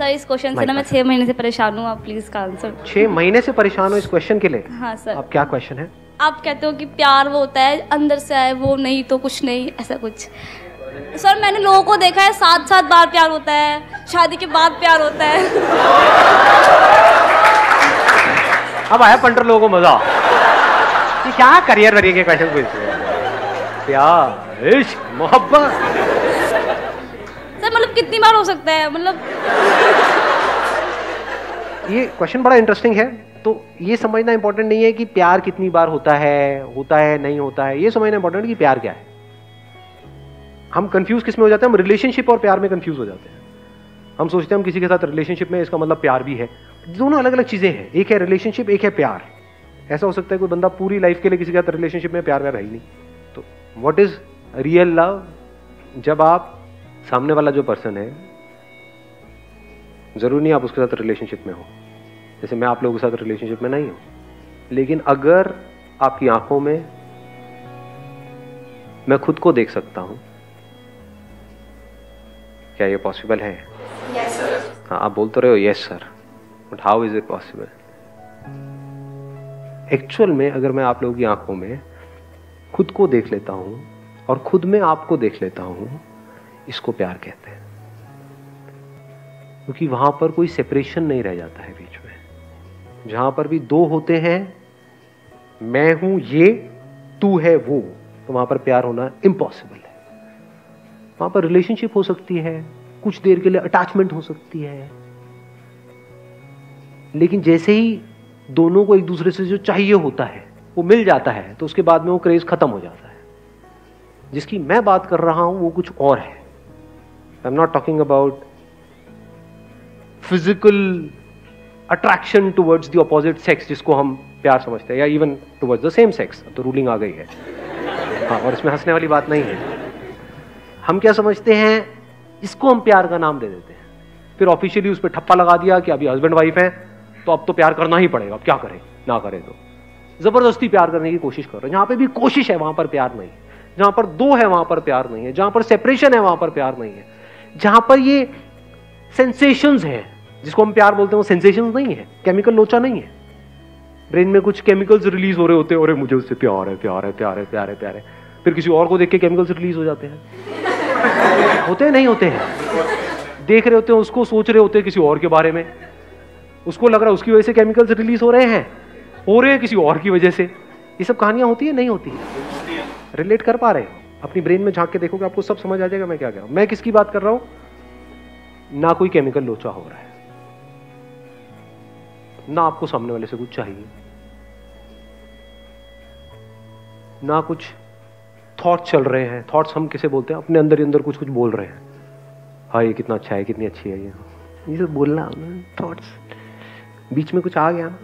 Sir इस question से ना मैं 6 महीने से परेशान हूँ, आप प्लीज का आंसर। 6 महीने से परेशान हो इस क्वेश्चन के लिए? हाँ सर। अब क्या क्वेश्चन है? आप कहते हो कि प्यार वो होता है अंदर से आए, वो नहीं तो कुछ नहीं, ऐसा कुछ। सर मैंने लोगों को देखा है 7-7 बार प्यार होता है, शादी के बाद प्यार होता है। अब आया पंटर लोगों को मजा। ये क्या करियर वरियर के क्वेश्चन पूछ रहे हैं? प्यार, इश्क, मोहब्बत। सर मतलब कितनी बार हो सकता है, मतलब ये क्वेश्चन बड़ा इंटरेस्टिंग है। तो ये समझना इंपॉर्टेंट नहीं है कि प्यार कितनी बार होता है नहीं होता है। ये समझना इंपॉर्टेंट है कि प्यार क्या है। हम कंफ्यूज किस में हो जाते हैं? हम रिलेशनशिप और प्यार में कंफ्यूज हो जाते हैं। हम सोचते हैं हम किसी के साथ रिलेशनशिप में, इसका मतलब प्यार भी है। दोनों अलग अलग चीजें हैं। एक है रिलेशनशिप, एक है प्यार। ऐसा हो सकता है कोई बंदा पूरी लाइफ के लिए किसी के साथ रिलेशनशिप में, प्यार व्यार है ही नहीं। तो व्हाट इज रियल लव? जब आप सामने वाला जो पर्सन है, जरूरी नहीं आप उसके साथ रिलेशनशिप में हो। जैसे मैं आप लोगों के साथ रिलेशनशिप में नहीं हूं, लेकिन अगर आपकी आंखों में मैं खुद को देख सकता हूं, क्या ये पॉसिबल है? Yes sir. हाँ, आप बोल तो रहे हो yes sir, but how is it possible? Actual में अगर मैं आप लोगों की आंखों में खुद को देख लेता हूं और खुद में आपको देख लेता हूं, इसको प्यार कहते हैं। क्योंकि वहां पर कोई सेपरेशन नहीं रह जाता है बीच में। जहां पर भी दो होते हैं, मैं हूं ये, तू है वो, तो वहां पर प्यार होना इम्पॉसिबल है। वहां पर रिलेशनशिप हो सकती है, कुछ देर के लिए अटैचमेंट हो सकती है, लेकिन जैसे ही दोनों को एक दूसरे से जो चाहिए होता है वो मिल जाता है, तो उसके बाद में वो क्रेज खत्म हो जाता है। जिसकी मैं बात कर रहा हूं वो कुछ और है। I am not talking about physical attraction towards the opposite sex, जिसको हम प्यार समझते हैं, या even towards the same sex. तो रूलिंग आ गई है। हाँ, और इसमें हंसने वाली बात नहीं है। हम क्या समझते हैं, इसको हम प्यार का नाम दे देते हैं, फिर ऑफिशियली उस पर ठप्पा लगा दिया कि अभी हस्बैंड वाइफ है तो अब तो प्यार करना ही पड़ेगा, अब क्या करें ना करें। तो जबरदस्ती प्यार करने की कोशिश कर रहे हैं। जहां पे भी कोशिश है वहां पर प्यार नहीं है। जहां पर दो है वहां पर प्यार नहीं है। जहां पर सेपरेशन है वहां पर प्यार नहीं है। जहां पर ये सेंसेशंस है, जिसको हम प्यार बोलते हैं, वो सेंसेशंस नहीं है, केमिकल लोचा नहीं है। ब्रेन में कुछ केमिकल्स रिलीज हो रहे होते हैं, अरे मुझे उससे प्यार है, प्यार है, प्यार है, प्यार है, प्यार है। फिर किसी और को देख के केमिकल्स रिलीज हो जाते हैं। होते हैं नहीं होते हैं? देख रहे होते हैं उसको, सोच रहे होते हैं किसी और के बारे में, उसको लग रहा है उसकी वजह से केमिकल्स रिलीज हो रहे हैं किसी और की वजह से। ये सब कहानियां होती है नहीं होती है? रिलेट कर पा रहे हो? अपनी ब्रेन में झांक के देखोगे, आपको सब समझ आ जाएगा मैं क्या कह रहा हूं। मैं किसकी बात कर रहा हूं? ना कोई केमिकल लोचा हो रहा है, ना आपको सामने वाले से कुछ चाहिए, ना कुछ थॉट्स चल रहे हैं। थॉट्स हम किसे बोलते हैं? अपने अंदर ही अंदर कुछ कुछ बोल रहे हैं। हाँ, ये कितना अच्छा है, कितनी अच्छी है, ये सब बोलना थॉट्स। बीच में कुछ आ गया ना,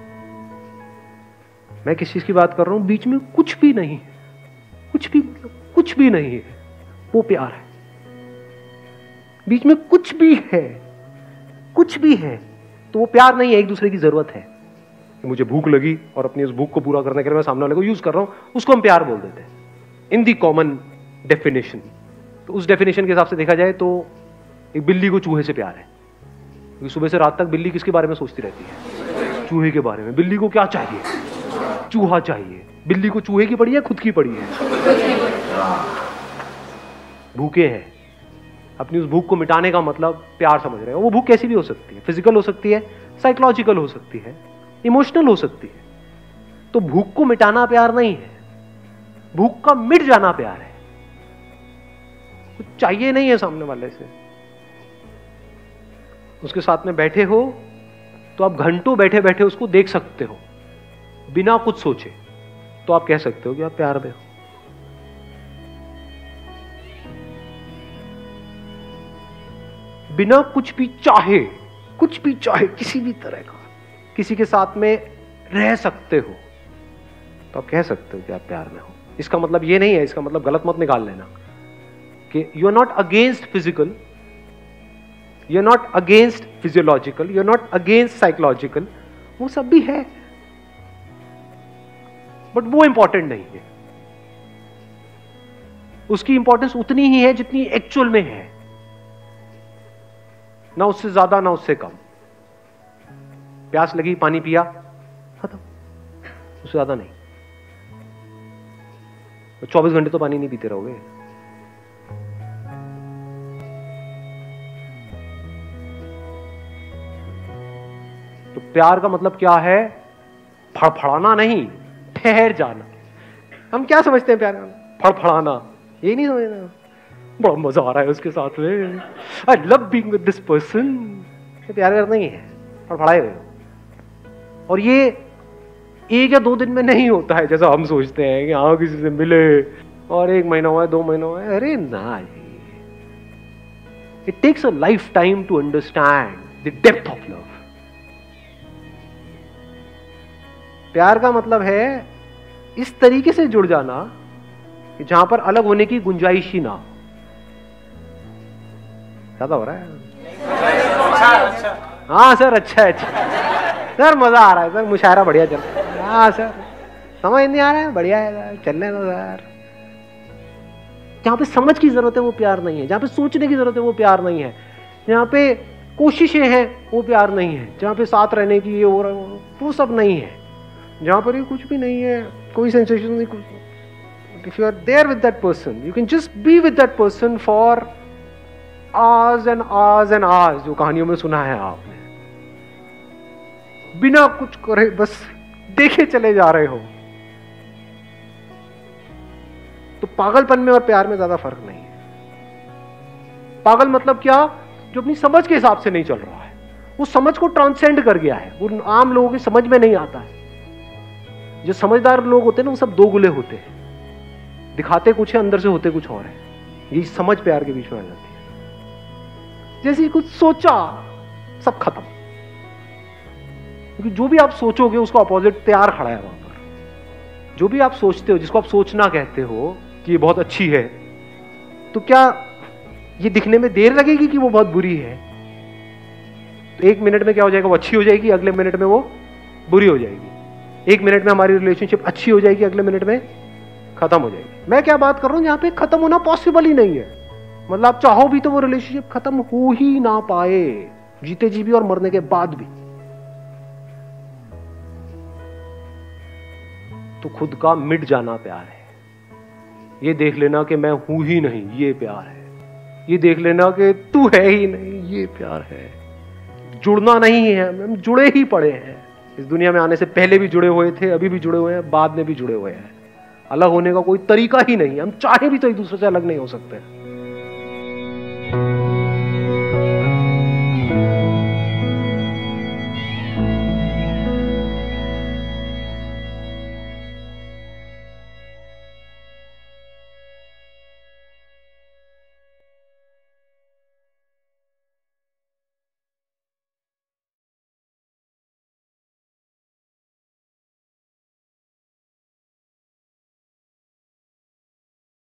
मैं किस चीज की बात कर रहा हूं? बीच में कुछ भी नहीं, कुछ भी नहीं है, वो प्यार है। बीच में कुछ भी है तो वो प्यार नहीं है, एक दूसरे की जरूरत है। मुझे भूख लगी और अपनी उस भूख को पूरा करने के लिए मैं सामने वाले को यूज कर रहा हूं, उसको हम प्यार बोल देते हैं इन दी कॉमन डेफिनेशन। तो उस डेफिनेशन के हिसाब से देखा जाए तो एक बिल्ली को चूहे से प्यार है, क्योंकि सुबह से रात तक बिल्ली किसके बारे में सोचती रहती है? चूहे के बारे में। बिल्ली को क्या चाहिए? चूहा चाहिए। बिल्ली को चूहे की पड़ी है, खुद की पड़ी है? भूखे हैं, अपनी उस भूख को मिटाने का मतलब प्यार समझ रहे हैं। वो भूख कैसी भी हो सकती है, फिजिकल हो सकती है, साइकोलॉजिकल हो सकती है, इमोशनल हो सकती है। तो भूख को मिटाना प्यार नहीं है, भूख का मिट जाना प्यार है। कुछ चाहिए नहीं है सामने वाले से, उसके साथ में बैठे हो तो आप घंटों बैठे बैठे उसको देख सकते हो बिना कुछ सोचे, तो आप कह सकते हो कि आप प्यार में हो। बिना कुछ भी चाहे किसी भी तरह का किसी के साथ में रह सकते हो, तो आप कह सकते हो कि आप प्यार में हो। इसका मतलब ये नहीं है, इसका मतलब गलत मत निकाल लेना कि you are not against physical, you are not against physiological, you are not against psychological. वो सब भी है, बट वो इंपॉर्टेंट नहीं है। उसकी इंपॉर्टेंस उतनी ही है जितनी एक्चुअल में है। ना उससे ज्यादा ना उससे कम। प्यास लगी, पानी पिया, खत्म, उससे ज्यादा नहीं। 24 घंटे तो पानी नहीं पीते रहोगे। तो प्यार का मतलब क्या है? फड़फड़ाना नहीं, ठहर जाना। हम क्या समझते हैं प्यार का? फड़फड़ाना, ये नहीं समझना। बड़ा मजा आ रहा है उसके साथ में, I love being with this person. ये प्यार करना ही है, फड़फड़ाए हुए। और ये 1 या 2 दिन में नहीं होता है जैसा हम सोचते हैं कि हाँ किसी से मिले और 1 महीना हुआ है, 2 महीना हुआ है। अरे ना जी, it takes a lifetime to understand the depth of love. प्यार का मतलब है इस तरीके से जुड़ जाना कि जहां पर अलग होने की गुंजाइश ही ना हो। ज्यादा हो रहा है? हाँ सर, अच्छा है, अच्छा सर, मजा आ रहा है सर, मुशायरा बढ़िया चल रहा है। हाँ सर, समझ नहीं आ रहा है, बढ़िया है सर, चलने दो सर। जहां पे समझ की जरूरत है वो प्यार नहीं है, जहां पे सोचने की जरूरत है वो प्यार नहीं है, जहां पे कोशिशें हैं वो प्यार नहीं है, जहां पे साथ रहने की ये हो रहा है वो सब नहीं है, जहां पर ये कुछ भी नहीं है, कोई सेंसेशन नहीं, कुछ। If you are there with that person, you can just be with that person for hours and hours and hours, जो कहानियों में सुना है आपने, बिना कुछ करे बस देखे चले जा रहे हो। तो पागलपन में और प्यार में ज्यादा फर्क नहीं है। पागल मतलब क्या? जो अपनी समझ के हिसाब से नहीं चल रहा है, वो समझ को ट्रांसेंड कर गया है, वो आम लोगों की समझ में नहीं आता है। जो समझदार लोग होते हैं ना, वो सब 2 गुले होते हैं, दिखाते कुछ है, अंदर से होते कुछ और है। यही समझ प्यार के बीच में आ जाती है। जैसे कुछ सोचा, सब खत्म, क्योंकि जो भी आप सोचोगे उसका अपोजिट तैयार खड़ा है वहां पर। जो भी आप सोचते हो, जिसको आप सोचना कहते हो कि ये बहुत अच्छी है, तो क्या ये दिखने में देर लगेगी कि वो बहुत बुरी है? तो 1 मिनट में क्या हो जाएगा, वो अच्छी हो जाएगी, अगले मिनट में वो बुरी हो जाएगी। 1 मिनट में हमारी रिलेशनशिप अच्छी हो जाएगी, अगले मिनट में खत्म हो जाएगी। मैं क्या बात कर रहा हूं, जहां पे खत्म होना पॉसिबल ही नहीं है। मतलब आप चाहो भी तो वो रिलेशनशिप खत्म हो ही ना पाए, जीते जी भी और मरने के बाद भी। तो खुद का मिट जाना प्यार है। ये देख लेना कि मैं हूं ही नहीं, ये प्यार है। ये देख लेना कि तू है ही नहीं, ये प्यार है। जुड़ना नहीं है, हम जुड़े ही पड़े हैं। इस दुनिया में आने से पहले भी जुड़े हुए थे, अभी भी जुड़े हुए हैं, बाद में भी जुड़े हुए हैं। अलग होने का कोई तरीका ही नहीं है। हम चाहे भी तो एक दूसरे से अलग नहीं हो सकते।